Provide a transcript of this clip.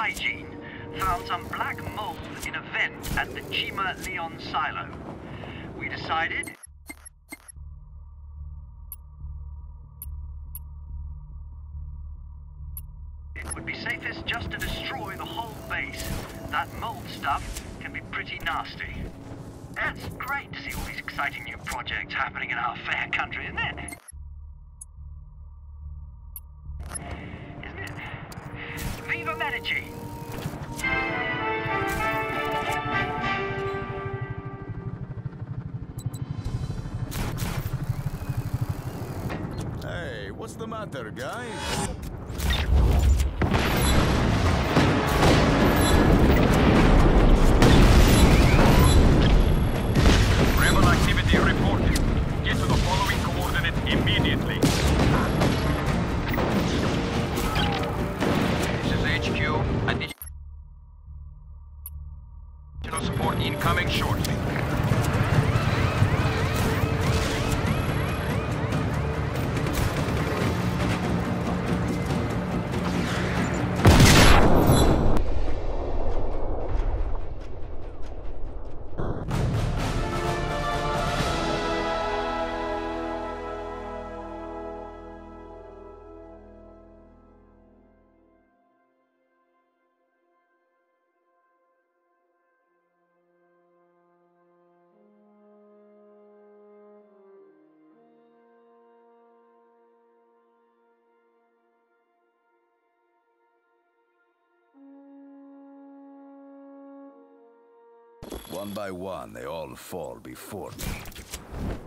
hygiene found some black mold in a vent at the Chima Leon silo. We decided it would be safest just to destroy the whole base. That mold stuff can be pretty nasty. It's great to see all these exciting new projects happening in our fair country, isn't it? Isn't it? Viva Medici! Hey, what's the matter, guys? Rebel activity reported. Get to the following coordinates immediately. This is HQ. Additional support incoming shortly. One by one, they all fall before me.